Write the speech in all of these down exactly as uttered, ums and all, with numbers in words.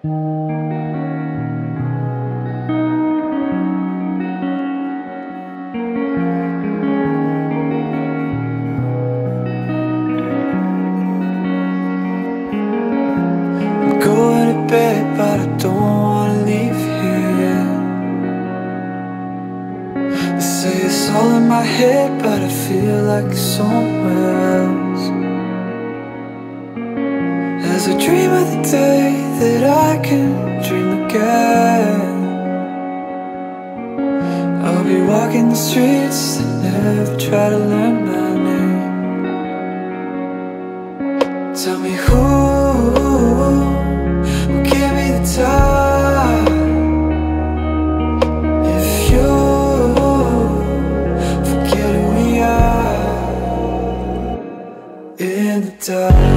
I'm going to bed, but I don't wanna leave here. They say it's all in my head, but I feel like it's somewhere else. As I dream of the day that I can dream again, I'll be walking the streets that never try to learn my name. Tell me who will give me the time if you forget who we are in the dark.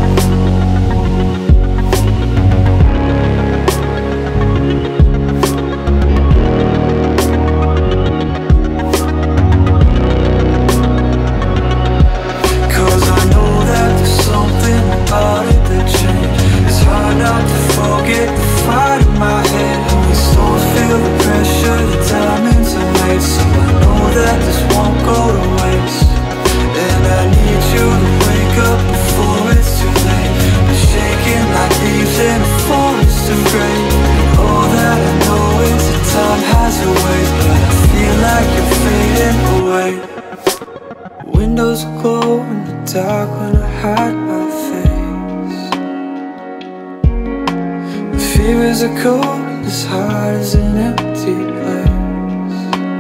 Windows glow in the dark when I hide my face. The fear is a cold as hard as an empty place.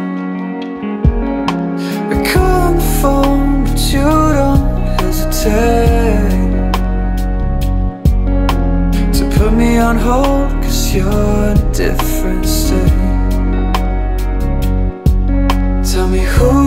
I call on the phone, but you don't hesitate to put me on hold, cause you're in a different state. Tell me who